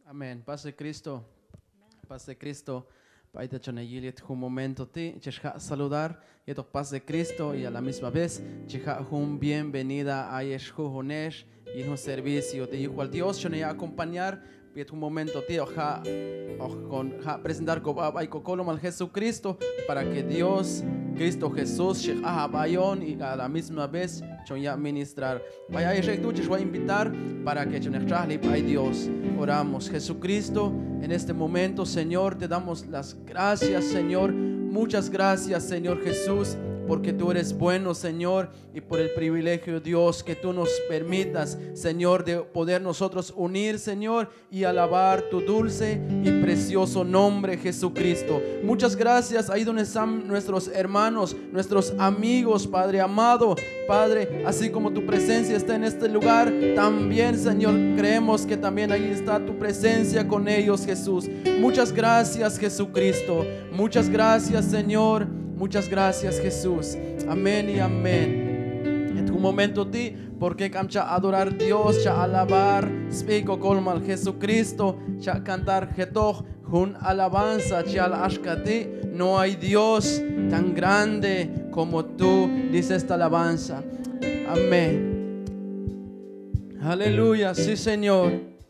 Amén. Paz de Cristo. Paz de Cristo. Paita choneyilit un momento ti, checha saludar, y esto paz de Cristo y a la misma vez, checha un bienvenida a Yeshua Honesh y en un servicio de hijo al Dios, choneya acompañar, y un momento ti, con presentar con al Jesucristo para que Dios, Cristo Jesús, checha bayon y a la misma vez, choneya ministrar. Vaya tú, checha invitar para que choneya ay Dios. Oramos, Jesucristo, en este momento, Señor, te damos las gracias, Señor. Muchas gracias, Señor Jesús, porque tú eres bueno, Señor, y por el privilegio, Dios, que tú nos permitas, Señor, de poder nosotros unir, Señor, y alabar tu dulce y precioso nombre, Jesucristo. Muchas gracias ahí donde están nuestros hermanos, nuestros amigos, Padre amado, Padre, así como tu presencia está en este lugar, también, Señor, creemos que también ahí está tu presencia con ellos, Jesús. Muchas gracias, Jesucristo. Muchas gracias, Señor. Muchas gracias, Jesús. Amén y amén. En tu momento ti, porque camcha adorar Dios, cha alabar, spico colmal Jesucristo, cha cantar getoch, jun alabanza, cha al ashkati. No hay Dios tan grande como tú, dice esta alabanza. Amén. Aleluya, sí, Señor.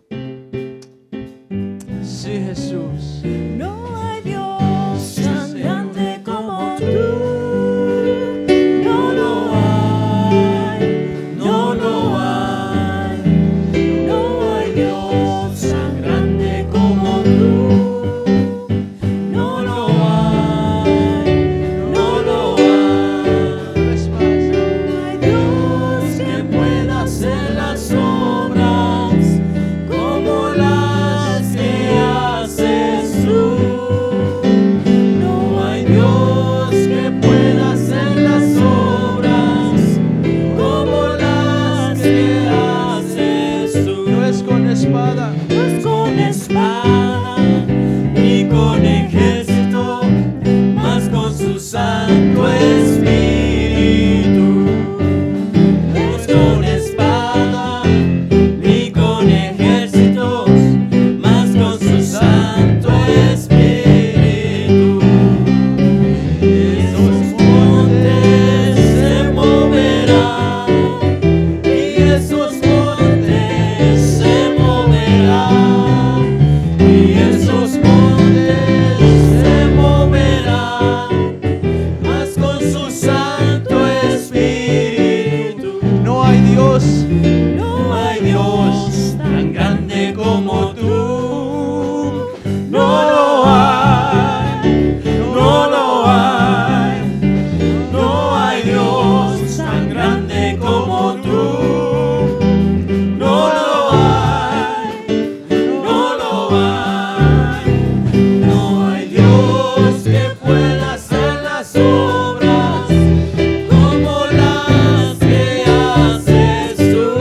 Sí, Jesús. No hay Dios tan grande como tú. No lo hay, no lo hay. No hay Dios tan grande como tú. No lo hay, no lo hay. No hay Dios que pueda hacer las obras como las que haces tú. No hay Dios que pueda hacer las obras como las que haces tú. No es con espada, No es con espada ni con ejército, mas con su Santo Espíritu. No es con espada ni con ejércitos, mas con su Santo Espíritu. Esos montes se moverán, y esos montes se moverán, y esos montes se moverán, mas con su Santo Espíritu. no hay Dios. No hay Dios tan grande como tú. No lo hay, no lo hay. No hay Dios tan grande como tú. No lo hay, no lo hay. No hay Dios que pueda hacer las obras como las que haces tú.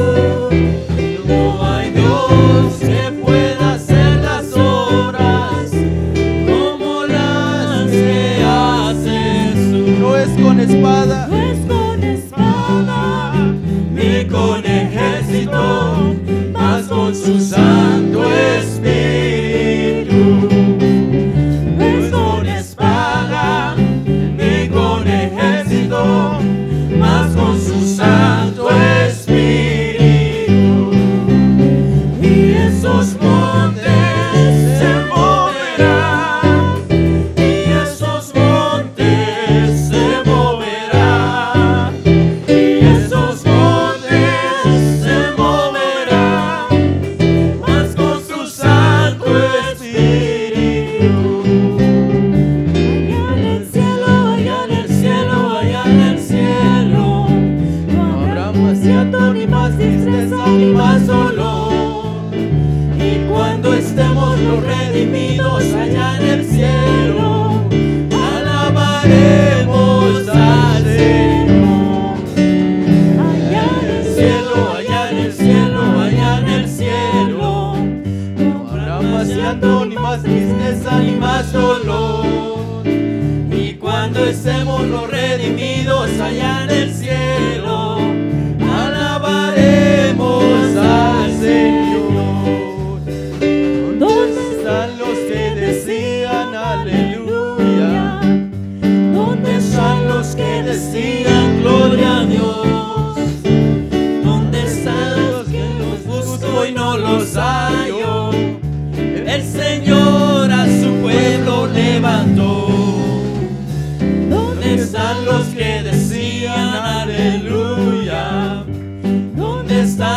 No hay Dios que pueda hacer las obras como las que haces tú. No es con espada, No es con espada ni con ejército, mas con su Santo Espíritu. No es con espada ni con ejército, mas con su Santo Espíritu. Y esos montes se moverán, y esos montes se moverán, y esos montes se moverán, mas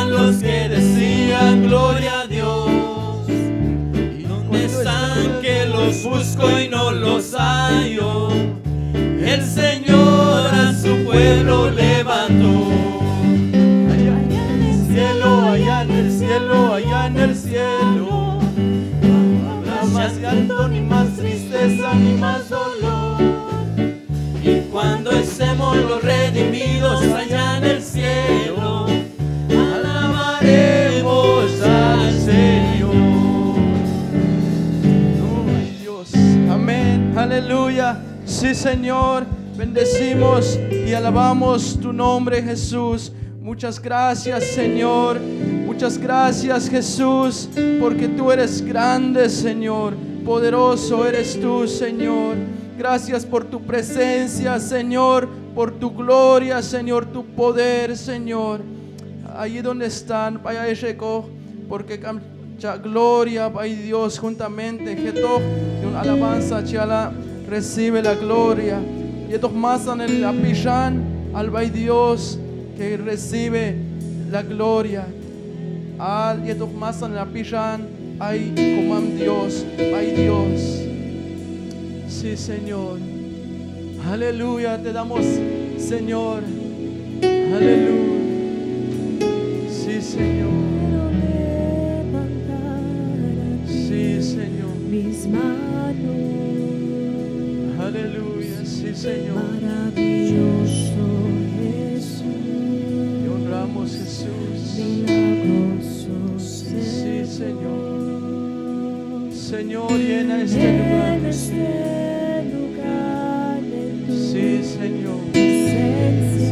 los que decían gloria a Dios. ¿Dónde están que los busco y no los hallo? El Señor a su pueblo levantó. Allá en el cielo, allá en el cielo, allá en el cielo. No habrá más llanto, ni más tristeza, ni más dolor. Y cuando estemos los redimidos allá en el cielo, alabaremos al Señor. Ay, Dios. Amén. Aleluya. Sí, Señor. Bendecimos y alabamos tu nombre, Jesús. Muchas gracias, Señor. Muchas gracias, Jesús, porque tú eres grande, Señor. Poderoso eres tú, Señor. Gracias por tu presencia, Señor, por tu gloria, Señor, tu poder, Señor. Allí donde están, vaya llegó, porque mucha gloria, ay Dios, juntamente, que todo de una alabanza, chala, recibe la gloria. Y estos más en el apillan, al bay Dios, que recibe la gloria. Al y estos más en el apillan, ay, comam Dios, ay Dios. Sí, Señor. Aleluya, te damos, Señor. Aleluya. Sí, Señor. Sí, Señor. Mis manos, Aleluya. Sí, Señor. maravilloso Jesús, Te honramos, Jesús. milagroso Sí, Señor. Señor, llena este lugar. En este lugar de tu Sí, Señor. presencia,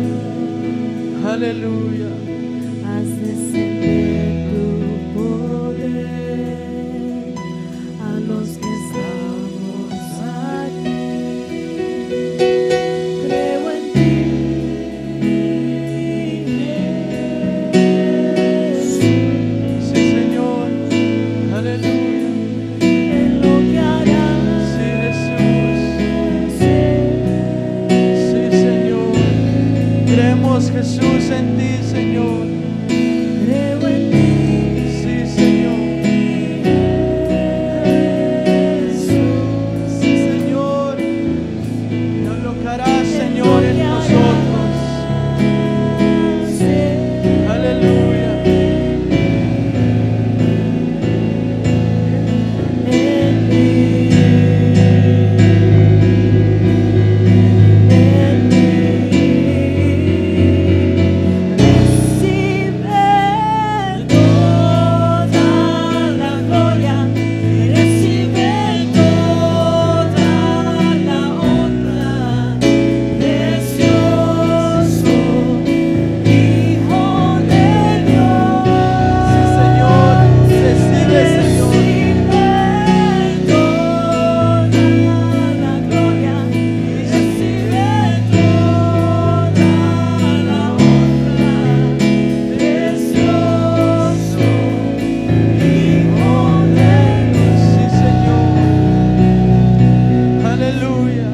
Aleluya. haz descender tu poder a los que estamos aquí. Creo en ti, Jesús, Sí, Señor. Aleluya. en lo que harás. Sí, Jesús. Sí, Señor. Creemos, Jesús, en ti, Señor. Creo en ti, Sí, Señor. Jesús, Sí, Señor. Dios lo que hará, Señor, en nosotros. Aleluya. en mí, recibe toda la gloria, recibe toda la honra, precioso Hijo de Dios. Sí, Señor. Recibe, Señor. Recibe toda la gloria, recibe toda la honra, precioso Hijo de Dios. Sí, Señor. Aleluya.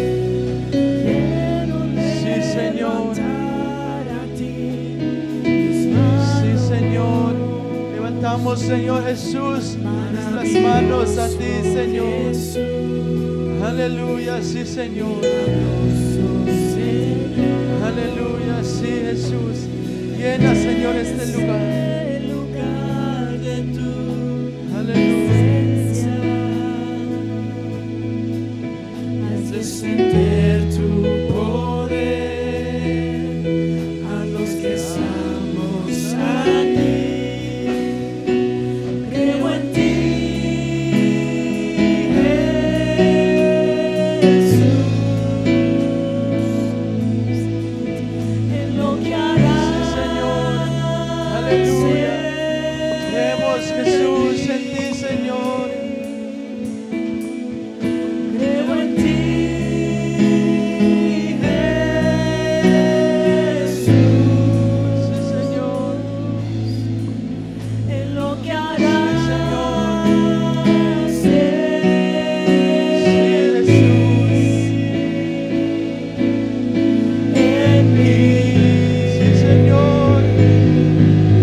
Quiero Sí, Señor. levantar a ti mis manos. Sí, Señor. Levantamos, Señor Jesús, nuestras manos a ti, Señor. Aleluya, sí, Señor. Aleluya, sí, Jesús. Llena, Señor, este lugar. El lugar de tu Aleluya. presencia, haz descender tu poder a los que estamos aquí. Creo en ti, Jesús, en lo que harás. Señor. Aleluya. Creemos, Jesús, en ti, Señor. Creo en ti, Jesús, Sí, Señor. en lo que harás. Sí, Jesús. En mí, Sí, Señor.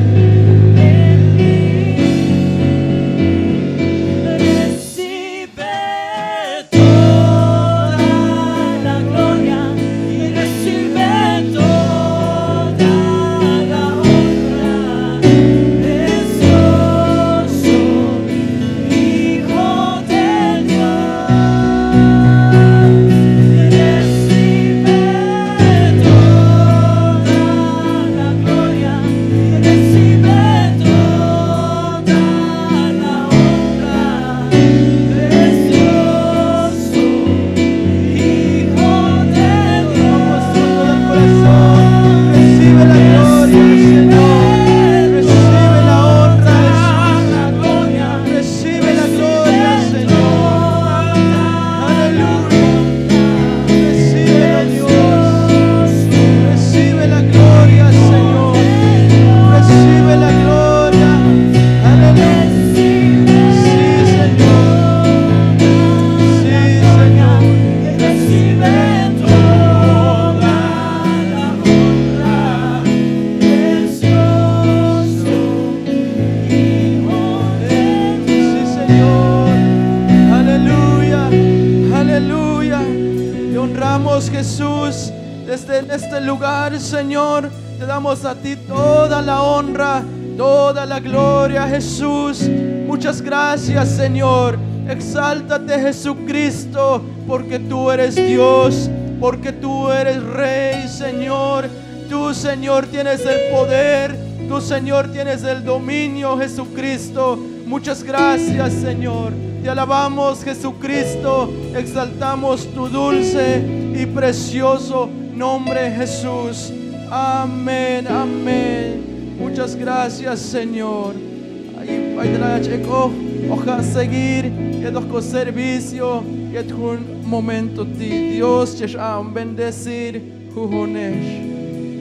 en este lugar, Señor. Te damos a ti toda la honra, toda la gloria, Jesús. Muchas gracias, Señor. Exáltate, Jesucristo, porque tú eres Dios, porque tú eres Rey, Señor. Tú, Señor, tienes el poder. Tú, Señor, tienes el dominio, Jesucristo. Muchas gracias, Señor. Te alabamos, Jesucristo. Exaltamos tu dulce y precioso nombre, Jesús. Amén, amén. Muchas gracias, Señor. Ahí ojalá seguir y servicio y un momento ti. Dios te ha bendecir. Jujonesh.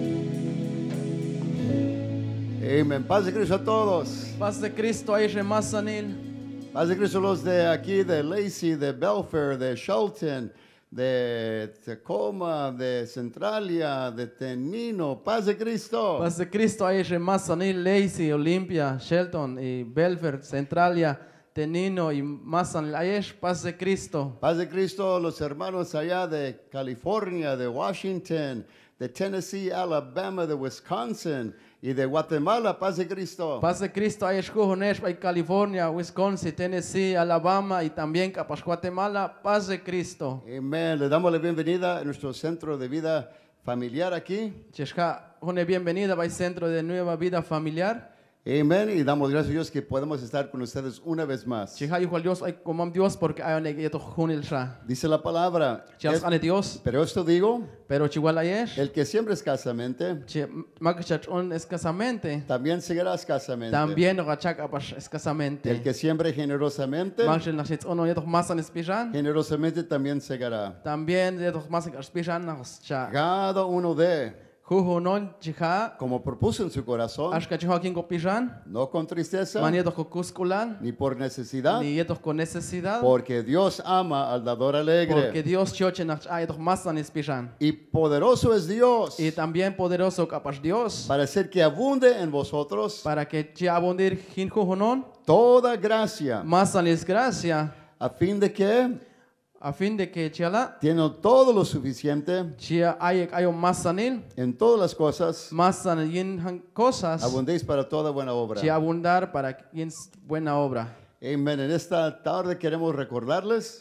Amén. Paz de Cristo a todos. Paz de Cristo, ahí Masanil. Paz de Cristo los de aquí, de Lacey, de Belfair, de Shelton, de Tacoma, de Centralia, de Tenino. Paz de Cristo. Paz de Cristo, ahí Masanil, Lacey, Olympia, Shelton y Belfair, Centralia, Tenino y Masanil. Ahí es paz de Cristo. Paz de Cristo los hermanos allá de California, de Washington, de Tennessee, Alabama, de Wisconsin y de Guatemala. Paz de Cristo. Paz de Cristo, ahí es California, Wisconsin, Tennessee, Alabama y también Guatemala. Paz de Cristo. Amén. Le damos la bienvenida a nuestro centro de vida familiar aquí. Bienvenida al Centro de Nueva Vida Familiar. Amén. Y damos gracias a Dios que podemos estar con ustedes una vez más. Dios porque Dice la palabra. Dios. Pero esto digo, Pero chihuahua el que siembra escasamente, escasamente. también segará escasamente. También escasamente. El que siembra generosamente, generosamente también segará. También Cada uno de, como propuso en su corazón, no con tristeza, ni por necesidad, porque Dios ama al dador alegre. porque Dios Y poderoso es Dios y también poderoso Dios para hacer que abunde en vosotros para que abundir toda gracia, más gracia a fin de que, a fin de que teniendo todo lo suficiente hay más sanil en todas las cosas, más cosas abundéis para toda buena obra. abundar para buena obra. Amén. En esta tarde queremos recordarles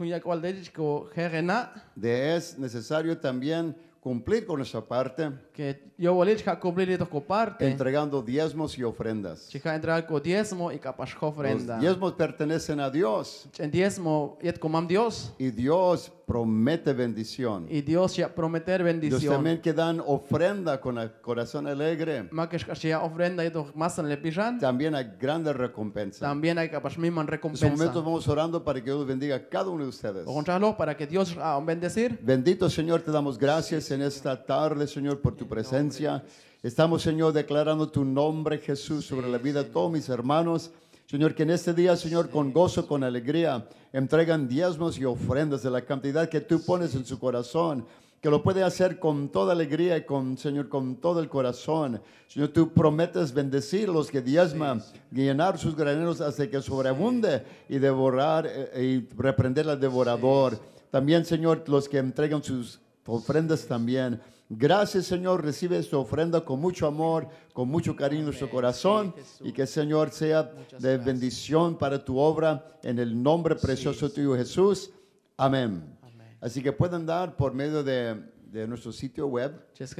de es necesario también cumplir con nuestra parte, que yo voy a cumplir esto parte entregando diezmos y ofrendas. entregar con diezmo y Los ofrenda. diezmos pertenecen a Dios En diezmo y comam Dios y Dios promete bendición. y Dios ya prometer Dios bendición. también que dan ofrenda con el corazón alegre, Más que ofrenda y más le pisan. también hay grandes recompensas. También hay que misma En estos recompensa. momentos vamos orando para que Dios bendiga a cada uno de ustedes. Para que Dios bendecir. Bendito Señor, te damos gracias en esta tarde, Señor, por tu presencia. Estamos, Señor, declarando tu nombre, Jesús, sobre la vida de todos mis hermanos. Señor, que en este día, Señor, con gozo, con alegría, entregan diezmos y ofrendas de la cantidad que tú pones en su corazón, que lo puede hacer con toda alegría y Señor, con todo el corazón. Señor, tú prometes bendecir a los que diezman, llenar sus graneros hasta que sobreabunde y devorar y reprender al devorador. También, Señor, los que entregan sus ofrendas también. Gracias, Señor, recibe esta ofrenda con mucho amor, con mucho cariño en nuestro corazón y que, Señor, sea de bendición para tu obra en el nombre precioso tuyo, Jesús. Amén. Así que pueden dar por medio de nuestro sitio web,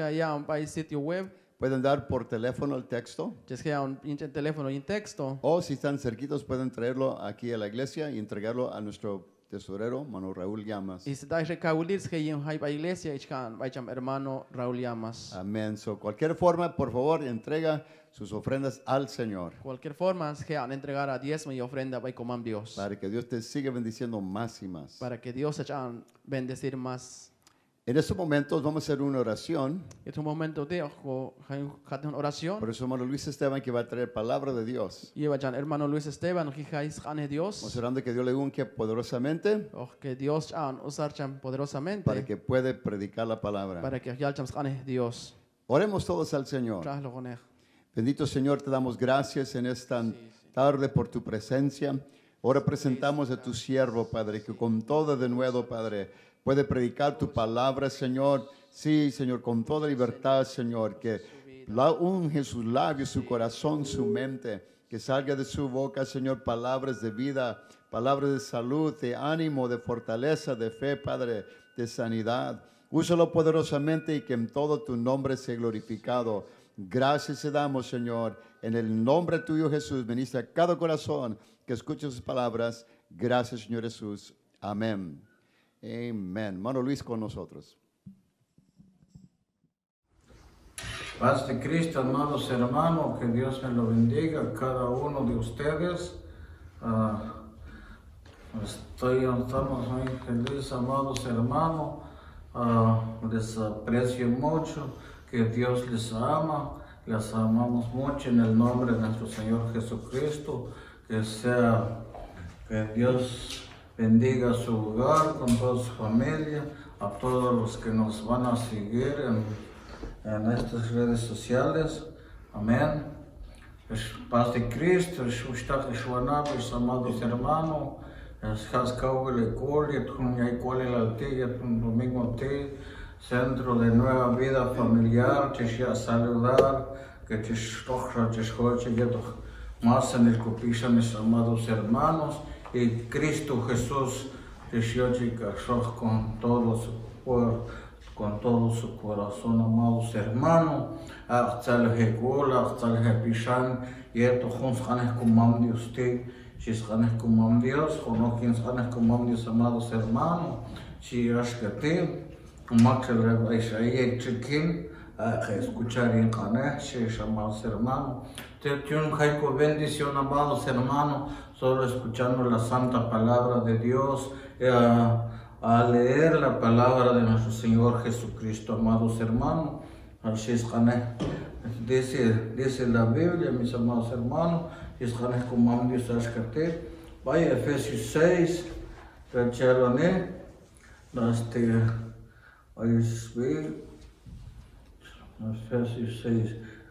Sitio web. pueden dar por teléfono el texto Teléfono y texto. o si están cerquitos pueden traerlo aquí a la iglesia y entregarlo a nuestro tesorero, hermano Raúl Llamas. Y se da recaudir que en la iglesia y hermano Raúl Llamas. Amén. So, cualquier forma, por favor, entrega sus ofrendas al Señor. Cualquier forma es que entregar a diezmo y ofrenda para comam Dios. Para que Dios te siga bendiciendo más y más. Para que Dios echa bendecir más. En estos momentos vamos a hacer una oración. Es un momento de una oración. Por eso, hermano Luis Esteban, que va a traer palabra de Dios. Y hermano Luis Esteban, que es Dios. Vamos orando que Dios le unque poderosamente Que Dios usar poderosamente. para que pueda predicar la palabra. Para que Dios. Oremos todos al Señor. Bendito Señor, te damos gracias en esta tarde por tu presencia. Ahora presentamos a tu siervo, Padre, que con todo de nuevo, Padre, puede predicar tu palabra, Señor, Sí, Señor, con toda libertad, Señor, que unge sus labios, su corazón, su mente, que salga de su boca, Señor, palabras de vida, palabras de salud, de ánimo, de fortaleza, de fe, Padre, de sanidad. Úsalo poderosamente y que en todo tu nombre sea glorificado. Gracias te damos, Señor, en el nombre tuyo, Jesús. Ministra a cada corazón que escuche sus palabras. Gracias, Señor Jesús. Amén. Amén. Hermano Luis con nosotros. Paz de Cristo, amados hermanos, que Dios me lo bendiga a cada uno de ustedes. Estamos muy felices, amados hermanos. Les aprecio mucho, que Dios les ama. Les amamos mucho en el nombre de nuestro Señor Jesucristo. Que Dios bendiga su hogar con toda su familia, a todos los que nos van a seguir en estas redes sociales. Amén. Paz de Cristo, amados hermanos, Centro de Nueva Vida Familiar, te saludar, que te más en el copicha, mis amados hermanos, y Cristo Jesús te con todo su corazón, amados hermanos. Achtal Hegola, Achtal Hepishan, y esto juntos como Dios te, si es como Dios, o no quien como Dios, amados hermanos, si es que te, como que le vais a ir chiquín, a escuchar en canal, si es amados hermanos. Te tiene una bendición, amados hermanos, solo escuchando la santa palabra de Dios, a leer la palabra de nuestro Señor Jesucristo, amados hermanos. Así es, dice la Biblia, mis amados hermanos, es como Dios escribe. Vaya Efesios 6, Efesios 6.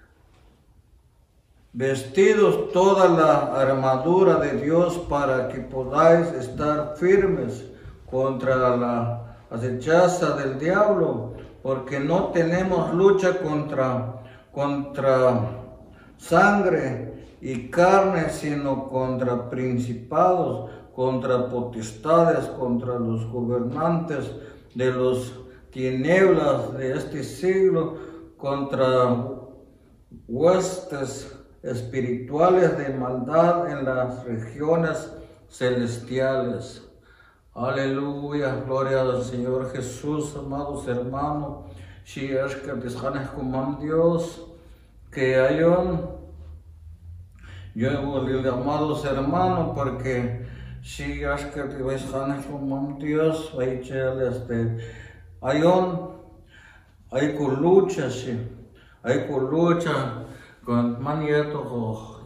Vestidos toda la armadura de Dios para que podáis estar firmes contra la acechanza del diablo, porque no tenemos lucha contra sangre y carne, sino contra principados, contra potestades, contra los gobernantes de las tinieblas de este siglo, contra huestes espirituales de maldad en las regiones celestiales. Aleluya, gloria al Señor Jesús, amados hermanos. Si es que desganes como Dios, que hay yo, amados hermanos, porque si es que desganes como Dios, hay con lucha, sí, hay con lucha, con manieto,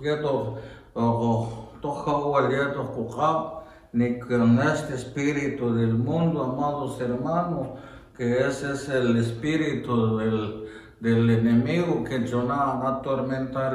ni con este espíritu del mundo, amados hermanos, que ese es el espíritu del enemigo que va a atormentar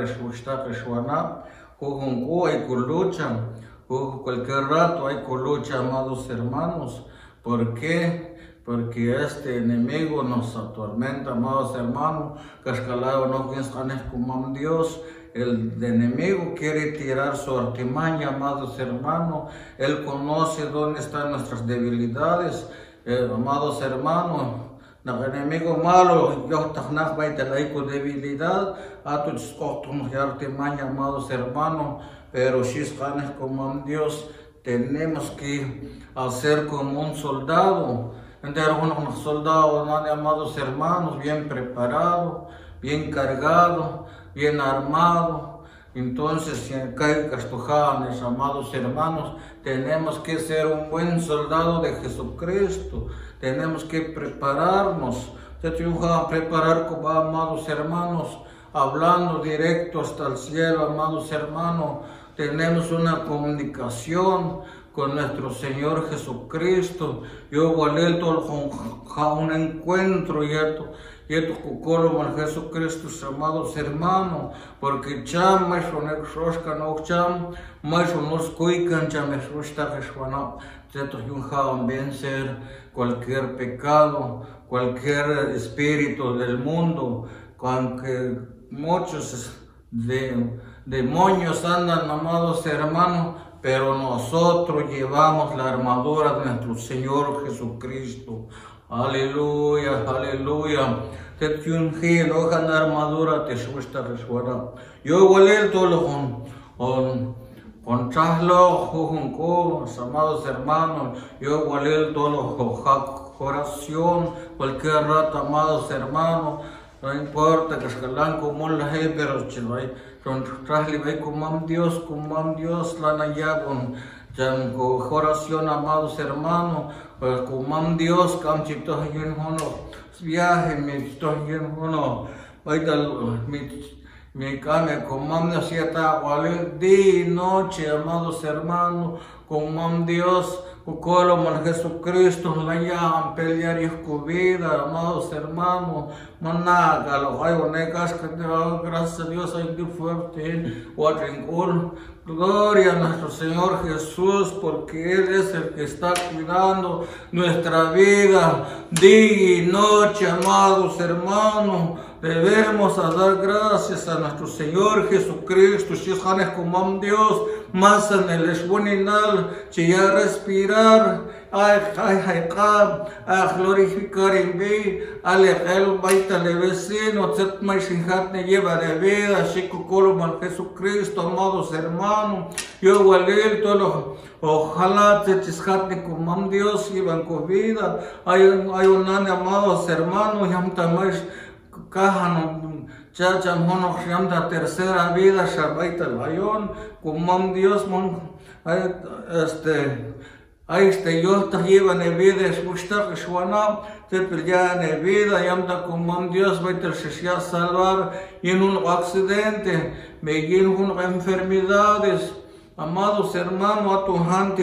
hay con lucha, cualquier rato hay con lucha, amados hermanos. ¿Por qué? Porque este enemigo nos atormenta, amados hermanos, cascalado no piensan como Dios. El enemigo quiere tirar su artimaña, amados hermanos. Él conoce dónde están nuestras debilidades, amados hermanos. El enemigo malo, yo va a tener debilidad, a tus artimaña, amados hermanos. Pero si están como Dios, tenemos que hacer como un soldado. Un soldado, amados hermanos, bien preparado, bien cargado, bien armado. Entonces, si cae castojanes, amados hermanos, tenemos que ser un buen soldado de Jesucristo. Tenemos que prepararnos. Preparar como amados hermanos, hablando directo hasta el cielo, amados hermanos. Tenemos una comunicación con nuestro Señor Jesucristo. Yo valé todo un encuentro y tu cucolo man Jesucristo, amados hermanos, porque cham más son exosca no cham, más son los cuican cham exosta geswana, tetos yunjaban vencer cualquier pecado, cualquier espíritu del mundo, aunque muchos demonios andan, amados hermanos, pero nosotros llevamos la armadura de nuestro Señor Jesucristo. Aleluya, aleluya. Te tiungi lojan armadura te suesta resguarda. Yo igual todo con chaslo junco, amados hermanos. Yo igual todo oración, cualquier rato, amados hermanos. No importa que escalan como la gente, pero chilay, con trasli ve como Dios, la nayabon, jam con oración, amados hermanos, como Dios, cam chito yen hono, viaje mi chito yen hono, vaidal mi came como nasieta, vale di noche, amados hermanos, como Dios. Colo man Jesucristo la llaman pelear y vida, amados hermanos, managa lo hay onegas que gracias a Dios hay que fuerte, gloria a nuestro Señor Jesús, porque Él es el que está cuidando nuestra vida, día y noche, amados hermanos. Debemos dar gracias a nuestro Señor Jesucristo, si es como Dios, más en el esbuninal, si ya respirar, a glorificar en mí, el baita de vecino, set más me lleva de vida, así que colman Jesucristo, amados hermanos, yo igual todos ojalá te chisjatne como Dios iban con vida, hay un año, amados hermanos, ya más cajan chacha mono la tercera vida shabaita el bayón como Dios yo te llevan en vida es mucha que suena te pelean en vida yamda como Dios va a salvar y en un accidente me llegan una enfermedades amados hermanos a tu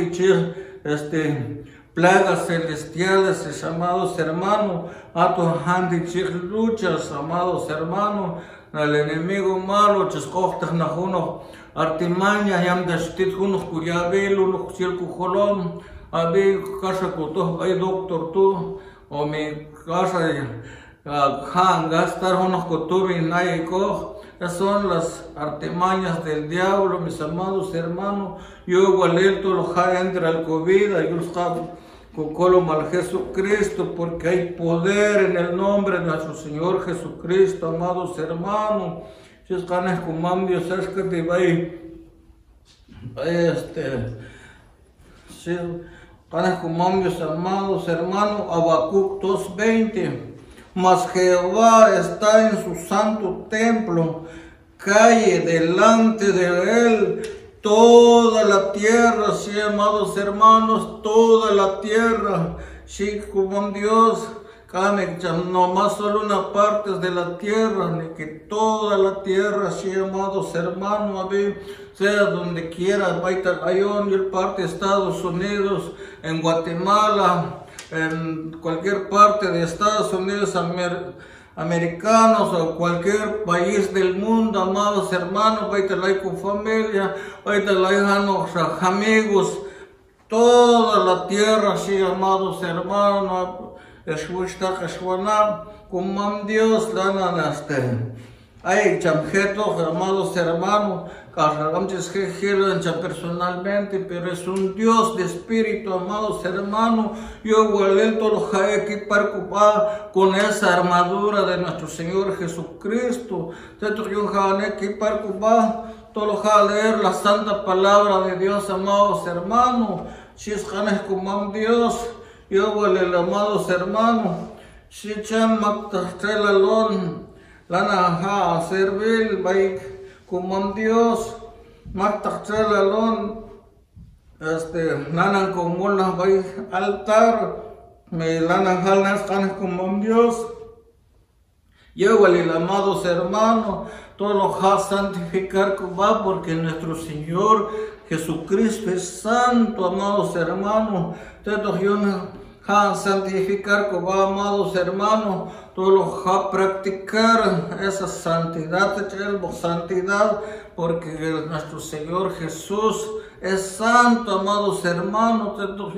gente plagas celestiales, amados hermanos, a tu hand luchas, amados hermanos, al enemigo malo, chiscochtas na uno, artimaña, yam de stit unos cuyabel, unos circujolón, abi casa cuto, hay doctor tú, o mi casa, gastar unos cotubi naico. Esas son las artimañas del diablo, mis amados hermanos. Yo igual todo lo que entra al COVID, yo los con mal Jesucristo, porque hay poder en el nombre de nuestro Señor Jesucristo, amados hermanos. Si es ganas como Dios es que te va si ganas como Dios, amados hermanos, Habacuc 2:20. Mas Jehová está en su santo templo, calle delante de él toda la tierra, sí, amados hermanos, toda la tierra, sí, como Dios, no más solo una parte de la tierra, ni que toda la tierra, sí, amados hermanos, sea donde quiera, Baitayón, y el parte de Estados Unidos, en Guatemala, en cualquier parte de Estados Unidos americanos o cualquier país del mundo, amados hermanos, vaitalay con familia, vaitalay amigos, toda la tierra, sí, amados hermanos, como Dios, hay chamjetos, amados hermanos, personalmente, pero es un Dios de espíritu, amados hermanos. Yo igual todo lo que equipar con esa armadura de nuestro Señor Jesucristo. Yo equipar todo lo que leer la santa palabra de Dios, amados hermanos. Si es como Dios, yo igual amados hermanos. Si chamak tachtelalon, lana servil, como Dios, Matachal nanan como la altar, me lanan halnas como Dios. Yo el amados hermanos, todo lo va a santificar porque nuestro Señor Jesucristo es santo, amados hermanos. santificar, amados hermanos, todos practicar esa santidad, porque nuestro Señor Jesús es santo, amados hermanos.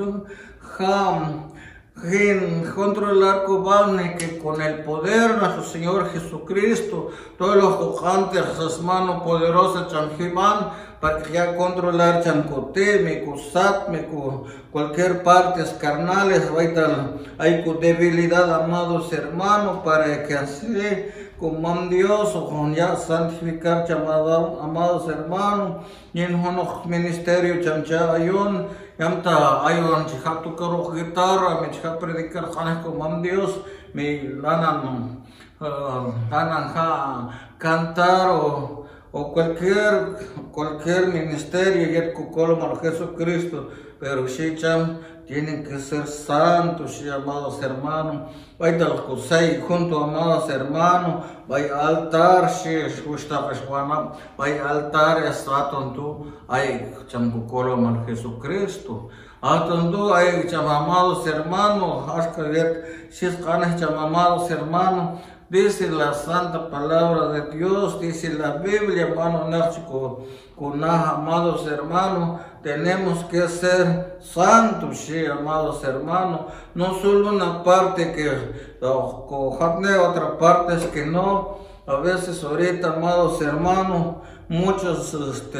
Controlar que con el poder de nuestro Señor Jesucristo, todos los cojantes, las manos poderosas, para que ya controlar chancotémico, sátmico, cualquier partes carnales, hay con debilidad, amados hermanos, para que así, como Dios, o con ya santificar, amados hermanos, y en unos ministerios, chanchayon, yamta ayon chihap tu karo guitarra, me chihap predicar janes como Dios, me lanan cantar o cualquier ministerio y el cucolmo Jesucristo, pero si tienen que ser santos, amados hermanos. Vaya al cosay junto, amados hermanos, vaya altar, vaya altar, estatontu, hay chambucolom Jesucristo. Atondu hay amados hermanos, hasta ver si es canes amados hermanos. Dice la santa palabra de Dios, dice la Biblia, hermano Nachico, con amados hermanos, tenemos que ser santos, sí, amados hermanos, no solo una parte que cojatne, otra parte es que no. A veces ahorita, amados hermanos, muchos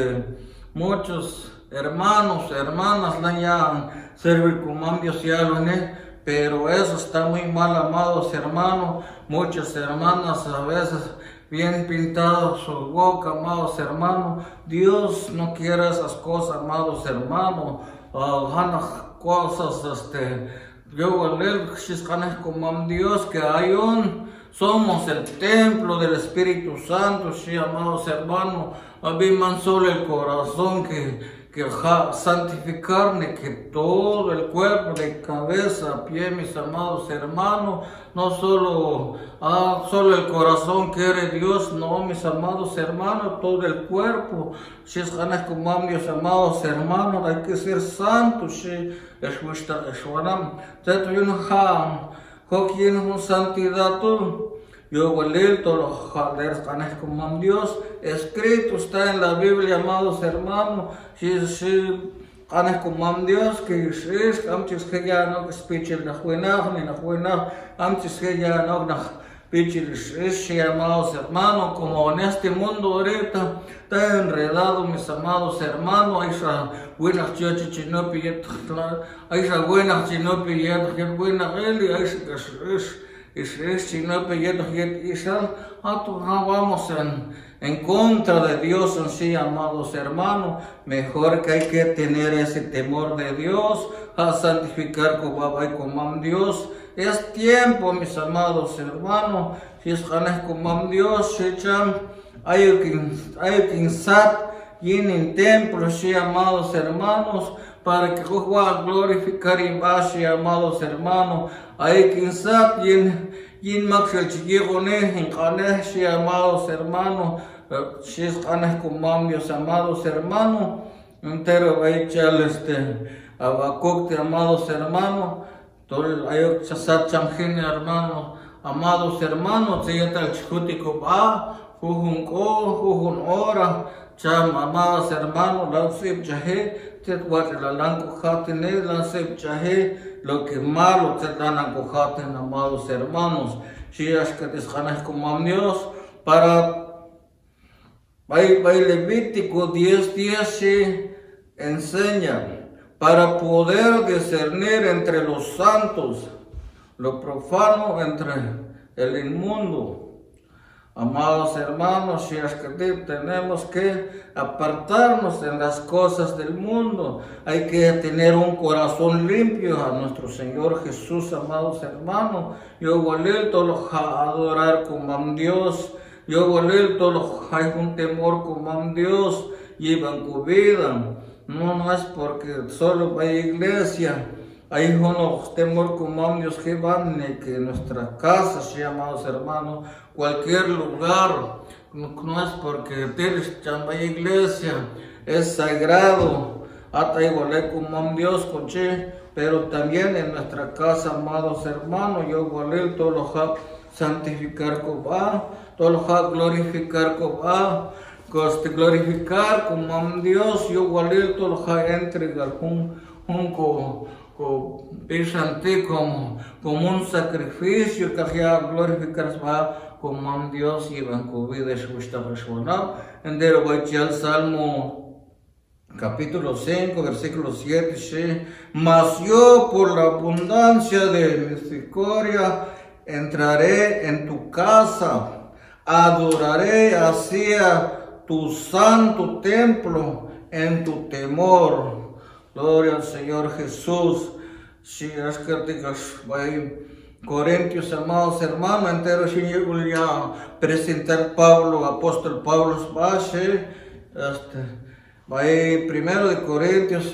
hermanos, hermanas, la llaman servir como Dios ya lo pero eso está muy mal, amados hermanos. Muchas hermanas a veces bien pintadas su boca, amados hermanos. Dios no quiere esas cosas, amados hermanos. Cosas, yo como Dios que hay somos el templo del Espíritu Santo, sí, amados hermanos. Abiman solo el corazón que santificarme, que todo el cuerpo de cabeza a pie, mis amados hermanos, no solo el corazón quiere Dios, no, mis amados hermanos, todo el cuerpo. Si es ganas como mis amados hermanos, hay que ser santos, si es vuestra eshuanam. Teto yun quien es un santidad tú. Yo voy a leer todos los jaleros como Dios. Escrito está en la Biblia, amados hermanos. Si como Dios, que es, antes que ya no espichel na juena, antes que ya no pichel es, amados hermanos, como en este mundo ahorita está enredado, mis amados hermanos. Hay buenas chachas chinopi, hay buenas chinopi, hay buenas vamos en contra de Dios en sí, amados hermanos. Mejor que hay que tener ese temor de Dios, a santificar como Dios. Es tiempo, mis amados hermanos, si es como Dios, hay que en templos, sí, amados hermanos, para que pueda glorificar y base, amados hermanos. Hay que yin maxel chigone en canes, amados hermanos, si es canes como Dios, amados hermanos, entero va a echar Habacuc, amados hermanos, todo hay chasat chamjine, hermanos, amados hermanos, si está el chicutico va, jujun hora, cham, amados hermanos, la sip chahe. La lanco jatene, la sep chahe, lo que malo te dan a cojaten, amados hermanos. Si es que te escanas como Dios, para Levítico 10:10 se enseña, para poder discernir entre los santos, lo profano entre el inmundo. Amados hermanos, si es que tenemos que apartarnos de las cosas del mundo, hay que tener un corazón limpio a nuestro Señor Jesús, amados hermanos. Yo voy a leer todos adorar como Dios, yo voy a leer todos hay un temor como Dios, llevan su vida. No es porque solo va a iglesia. Hay unos temor como Dios que van que nuestra casa, sí, amados hermanos, cualquier lugar, no es porque tienes chamba iglesia, es sagrado. Hasta igual como Dios, coche, pero también en nuestra casa, amados hermanos, yo valil todo lo que santificar coba, todo lo que glorificar coba, que glorificar como Dios, yo valil todo lo que entregar como un sacrificio que ya glorificar como Dios y van con vida en el Salmo capítulo 5, versículo 7, mas yo por la abundancia de misericordia entraré en tu casa, adoraré hacia tu santo templo en tu temor. Gloria al Señor Jesús. Si es que digas, Corintios, amados hermanos, entero si llego ya presentar Pablo, apóstol Pablo Bache, primero de Corintios,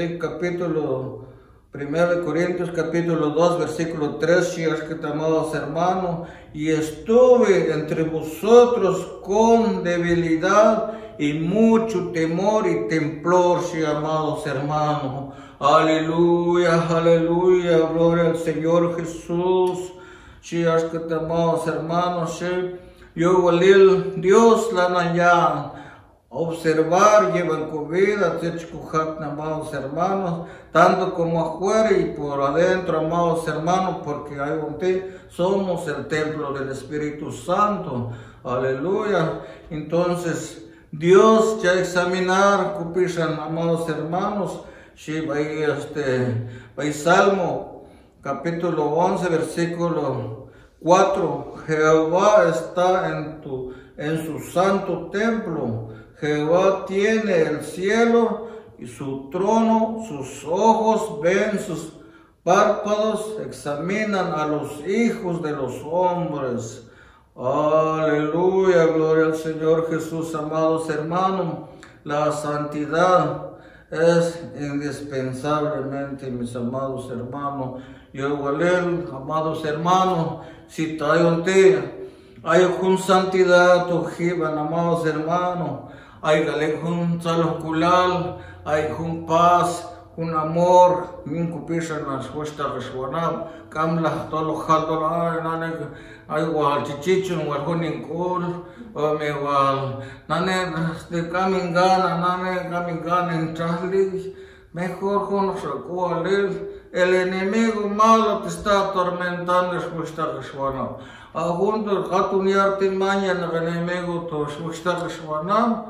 primero de Corintios capítulo 2, versículo 3, si es que amados hermanos, y estuve entre vosotros con debilidad y mucho temor y temblor, si amados hermanos. Aleluya, aleluya, gloria al Señor Jesús. Si es que amados hermanos, yo valil Dios la naya observar, llevan con vida, amados hermanos, tanto como afuera y por adentro, amados hermanos, porque hay somos el templo del Espíritu Santo. Aleluya. Entonces, Dios ya examinar, cupishan, amados hermanos, si va Salmo capítulo 11, versículo 4, Jehová está en su santo templo. Jehová tiene el cielo y su trono, sus ojos ven sus párpados, examinan a los hijos de los hombres. Aleluya, gloria al Señor Jesús, amados hermanos. La santidad es indispensablemente, mis amados hermanos. Yo valel, amados hermanos, si hay con santidad, amados hermanos. Hay un salud, hay un paz, un amor, min kupishan las puestas resguardar, camla todo jaldor, hay igual chichichun, igual junincul, o me igual, nane de camingana en traslis, mejor con el enemigo malo te está atormentando las puestas resguardar. Junto katuniar mañana el enemigo te puestas resguardar.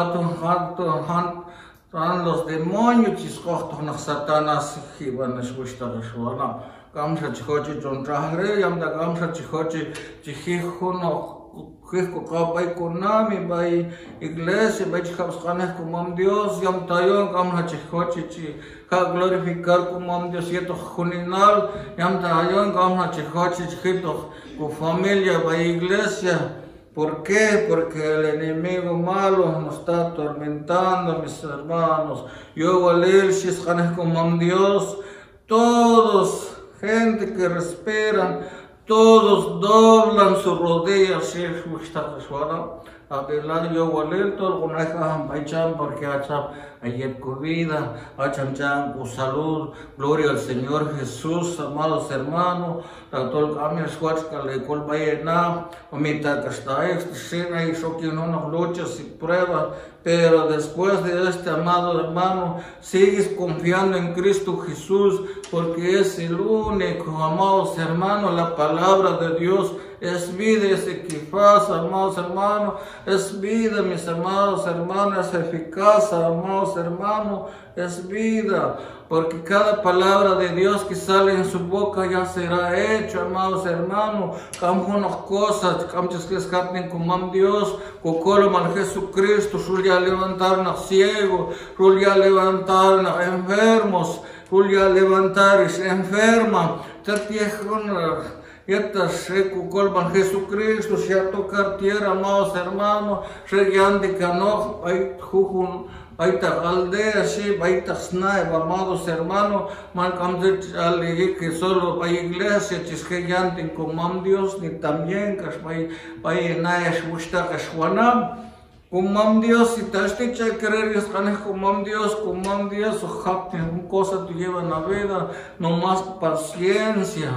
Los demonios chiscotos na Satanás iban a escuchar eso. Kamsa chicochi John Trahre, yamda kamsa chicochi chihijuno, hijo capai konami, by iglesia, by chicabscanes como Dios, yam tayon, kamsa chicochi chica glorificar como Dios, yeto juninal, yam tayon, kamsa chicochi chihito, con familia, by iglesia. ¿Por qué? Porque el enemigo malo nos está atormentando, mis hermanos. Yo valil si es como Dios, todos, gente que respiran, todos doblan sus rodillas, si es adelante yo valil todo con la porque ayer con vida, con salud, gloria al Señor Jesús, amados hermanos, todo cambio esfuerzo le colba llena, omita que está extra, y eso que no luchas y pruebas, pero después de este amado hermano, sigues confiando en Cristo Jesús, porque es el único, amados hermanos, la palabra de Dios es vida, es eficaz, amados hermanos, es vida, mis amados hermanos, es eficaz, amados hermanos, es vida, porque cada palabra de Dios que sale en su boca ya será hecho, amados hermanos. Unas cosas, que escapen como Dios, con al Jesucristo, suya levantar a ciegos, suya levantar a enfermos, suya levantar enferma, con Jesucristo, se a tocar tierra, amados hermanos, se de cano, hay aldea, hay amados hermanos, que solo hay iglesia, que como Dios, ni también, que hay Kumam Dios, si te has dicho querer, es kumam Dios, una cosa te lleva en la vida, no más paciencia,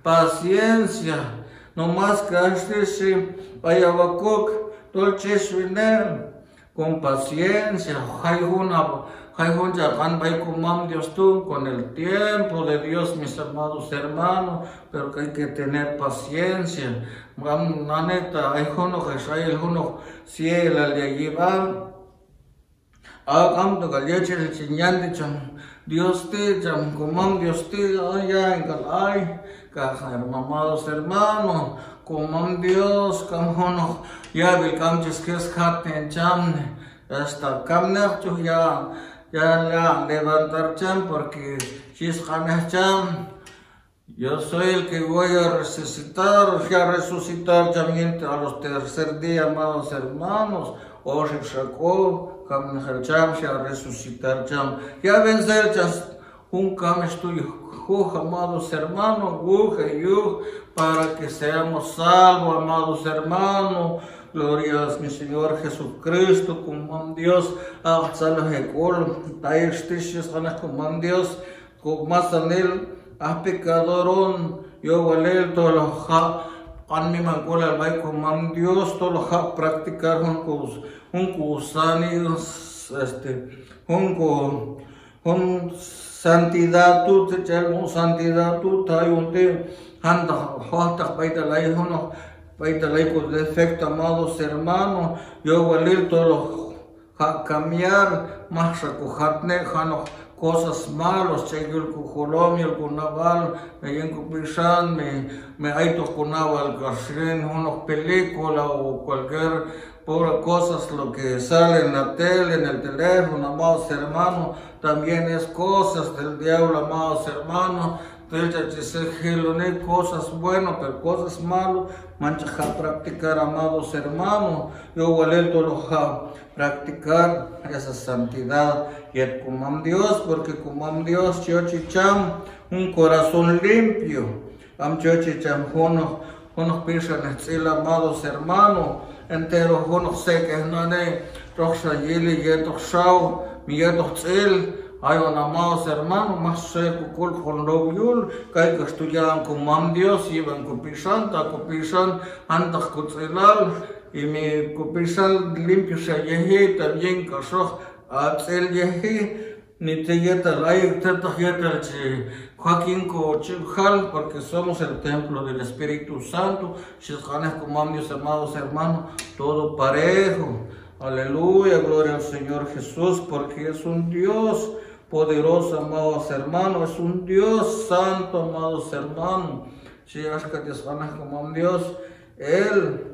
no más que has dicho, vaya Habacuc, dolce viner, con paciencia, hay un kumam Dios tú, con el tiempo de Dios, mis amados hermanos, pero que hay que tener paciencia. La neta, hay uno que hay uno cielo al de allí va. Que leche el chiñán de cham, Dios te cham, kumam Dios te, allá en Calay, amados hermanos, kumam Dios, kam uno, ya vil kam chisques en cham, hasta kam nacho ya levantar cham, porque chis cham. Yo soy el que voy a resucitar también a los tercer día, amados hermanos. O se sacó, cham, a resucitar cham. Ya vencer cham, un cam estuyo, amados hermanos, para que seamos salvos, amados hermanos. Gloria a mi Señor Jesucristo, como Dios, a salajecol, taixtiches, como Dios, como más en él. A pecadorón, yo valel todo lo ja, an mi mancola al bay con Dios, todo lo ja practicar un cusanios, un santidad tú, te echar un santidad tú, te hay un te, anda, hasta paita la hijo, no, paita la hijo de defecto, amados hermanos, yo valel todo lo ja cambiar, más recojatne, jano. Cosas malas, chegul kujolom, el kunaval, me yenko pisan, me aito kunaval gasrin, unos películas o cualquier por cosas lo que sale en la tele, en el teléfono, amados hermanos, también es cosas del diablo, amados hermanos. Cosas buenas, pero cosas malas, mancha a practicar, amados hermanos. Yo valé todo a practicar esa santidad y el kumam Dios, porque kumam Dios, chochicham, un corazón limpio. Am chochicham, unos pisan en amados hermanos, enteros, unos sé que no hay, roxa yili, yeto shao, mi yeto tzil. Hay un amados hermanos, más seco con lobiul, que hay que estudiar con Dios, iban copisan, antes cutzilal, y mi copisan limpio se yehi, también caso, atzel yehi, ni te yeta la yeta yeta Joaquín Cochijal, porque somos el templo del Espíritu Santo, Shizhanes con Dios, amados hermanos, todo parejo. Aleluya, gloria al Señor Jesús, porque es un Dios poderoso, amados hermanos, es un Dios santo, amados hermanos. Si es que te sanas como Dios, Él,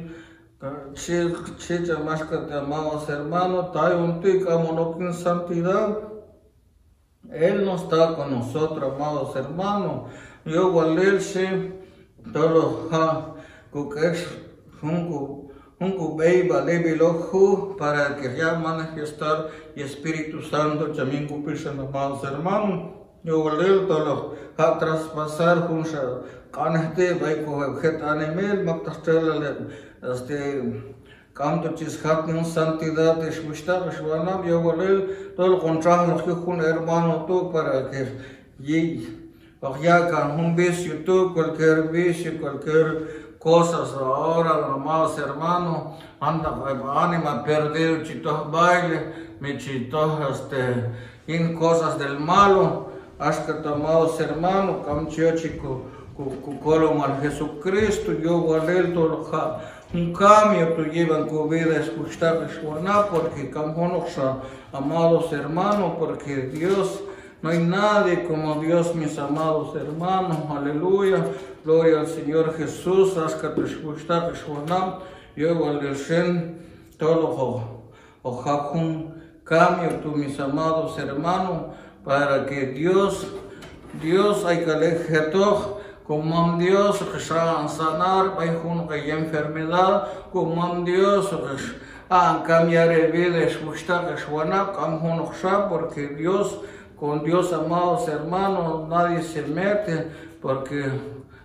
más que te amados hermanos, trae un tica en santidad. Él no está con nosotros, amados hermanos. Yo valé todo lo que es un cubeiba leviloju para que ya manifestar y Espíritu Santo también cumplirse, amados hermanos. Yo valé todo a traspasar junto con este vaico objeto animal, mactastela canto chishat en santidad de Shwishta, Shwanam, yo valé todo lo contrario que un hermano tú para que ya con un vicio tú, cualquier vicio, cualquier cosas ahora, amados hermanos, anda ánima perdido, chitos baile, mi chitos en cosas del malo, hasta que amados hermanos, camchio chico, colom al Jesucristo, yo valé todo un cambio tu llevan con vida escuchar porque camponos amados hermanos, porque Dios no hay nadie como Dios, mis amados hermanos, aleluya, gloria al Señor Jesús, hasta que escuchar yo valé todo un cambio tu mis amados hermanos, para que Dios hay que elegir como Dios que sanar, hay una enfermedad, como Dios que cambiar vida, escuchar porque Dios, con Dios, amados hermanos, nadie se mete, porque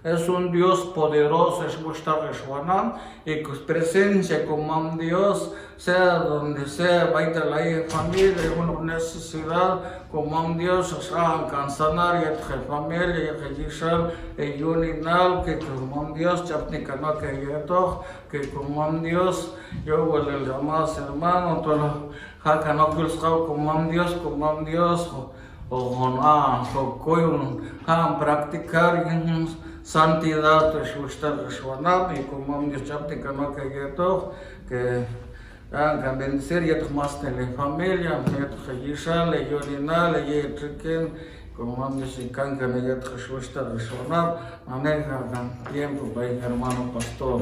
es un Dios poderoso, es y con presencia como Dios, sea donde sea, vaya la familia, una necesidad, como Dios, alcanzar y familia, y uninal, que como Dios, chapnicano que como Dios, yo voy a llamar hermano, todo Hakano como Dios, o practicar santidad, y como Dios chapnicano que hagan bendecir y más de la familia, y urinal, y triquen, como Dios y cancan y maneja tiempo para el hermano pastor.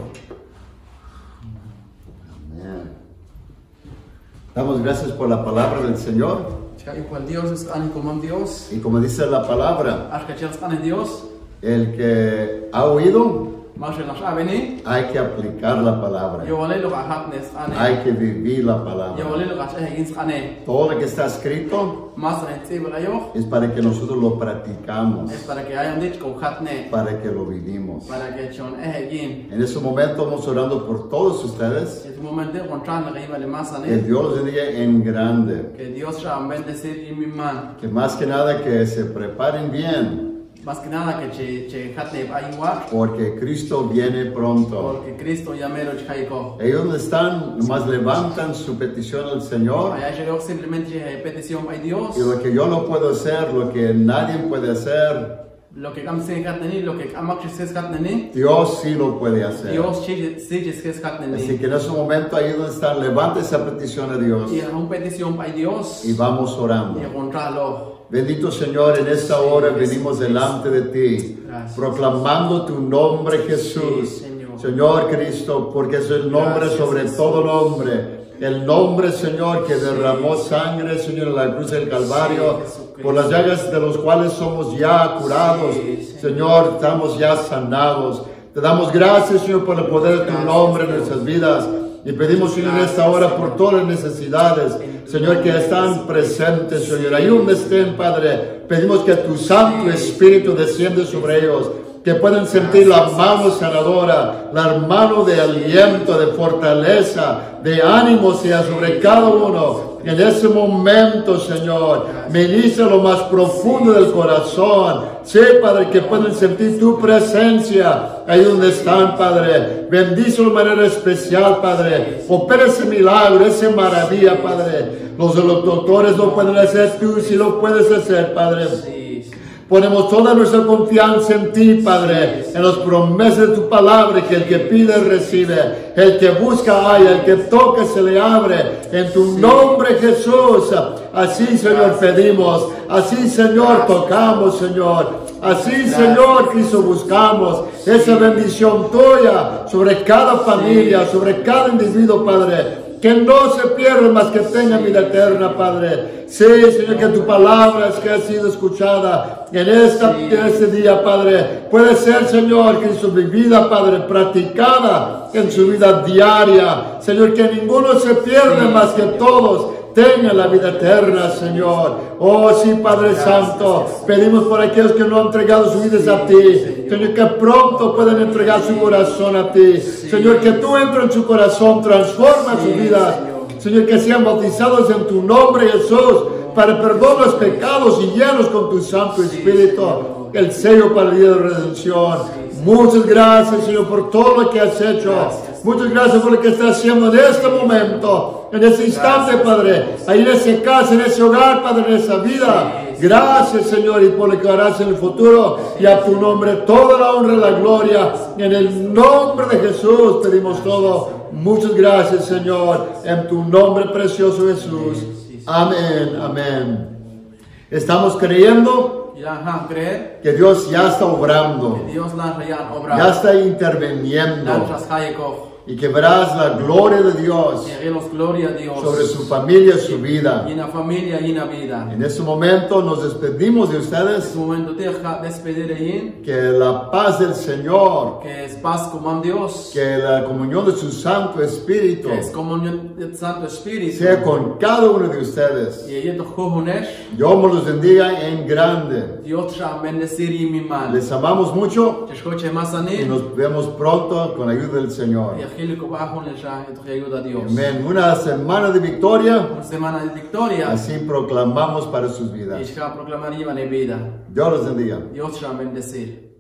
Amén. Damos gracias por la palabra del Señor. Dios es como Dios. Y como dice la palabra, Dios. el que ha oído, hay que aplicar la palabra. Hay que vivir la palabra. Todo lo que está escrito es para que nosotros lo practicamos, para que lo vivimos. En este momento vamos orando por todos ustedes. Que Dios los bendiga en grande. Que más que nada que se preparen bien. Más que nada Porque Cristo viene pronto. porque Cristo ya mero chayko. Ellos donde están, nomás levantan su petición al Señor. Simplemente petición a Dios. Y lo que yo no puedo hacer, lo que nadie puede hacer, lo que Dios sí lo puede hacer. Dios sí Así que en ese momento ahí donde están, levanta esa petición a Dios. Y vamos orando. Bendito Señor, en esta hora venimos delante de ti, proclamando tu nombre, Jesús. Señor Cristo, porque es el nombre sobre todo nombre. El nombre, Señor, que derramó sangre, Señor, en la cruz del Calvario, por las llagas de los cuales somos ya curados. Señor, estamos ya sanados. Te damos gracias, Señor, por el poder de tu nombre en nuestras vidas. Y pedimos, Señor, en esta hora por todas las necesidades, Señor, que están presentes, Señor. Ahí donde estén, Padre, pedimos que tu Santo Espíritu descienda sobre ellos, que puedan sentir la mano sanadora, la mano de aliento, de fortaleza, de ánimo sea sobre cada uno. En ese momento, Señor, ministra lo más profundo del corazón. Sí, Padre, que puedan sentir tu presencia ahí donde están, Padre. Bendícelo de manera especial, Padre. Opera ese milagro, esa maravilla, Padre. Los doctores no pueden hacer, tú sí lo puedes hacer, Padre. Ponemos toda nuestra confianza en ti, Padre, en las promesas de tu palabra, que el que pide recibe, el que busca halla, el que toca se le abre. En tu nombre, Jesús. Así, Señor, pedimos. Así, Señor, tocamos, Señor. Así, Señor, Cristo, buscamos esa bendición tuya sobre cada familia, sobre cada individuo, Padre. Que no se pierda más que tenga vida eterna, Padre. Sí, Señor, que tu palabra es que ha sido escuchada en este día, Padre. Puede ser, Señor, que su vida, Padre, practicada en su vida diaria. Señor, que ninguno se pierda más que todos tengan la vida eterna, Señor. Oh, sí, Padre Santo. Pedimos por aquellos que no han entregado sus vidas a ti. Señor, que pronto puedan entregar su corazón a ti. Señor, que tú entres en su corazón, transforma su vida. Señor, que sean bautizados en tu nombre, Jesús, para perdonar los pecados y llenos con tu Santo Espíritu. El sello para el día de redención. Muchas gracias, Señor, por todo lo que has hecho. Muchas gracias por lo que estás haciendo en este momento, en ese instante, Padre. Ahí en esa casa, en ese hogar, Padre, en esa vida. Gracias, Señor, y por lo que harás en el futuro. Y a tu nombre toda la honra y la gloria. En el nombre de Jesús pedimos todo. Muchas gracias, Señor, en tu nombre precioso, Jesús. Amén, amén. Estamos creyendo que Dios ya está obrando, ya está interviniendo. y que verás la gloria de Dios y veremos gloria a Dios sobre su familia y su vida. y en la familia y en la vida. En este momento nos despedimos de En ustedes. este momento te deja despedir ahí, Que la paz del Señor, que es paz como a Dios, que la comunión de su Santo Espíritu que es comunión del Santo Espíritu. sea con cada uno de ustedes. Y ella tocó con él, Dios me los bendiga en grande. Dios te va a bendecir y mi mal. Les amamos mucho Te escuche más a y mí, nos vemos pronto con la ayuda del Señor. y aquí lo bajo en el ya, y te ayuda a Dios. Amén. Una semana de victoria, Una semana de victoria, así proclamamos para sus y vidas. se va a proclamar en mi vida. Dios los bendiga. Dios te va a bendecir.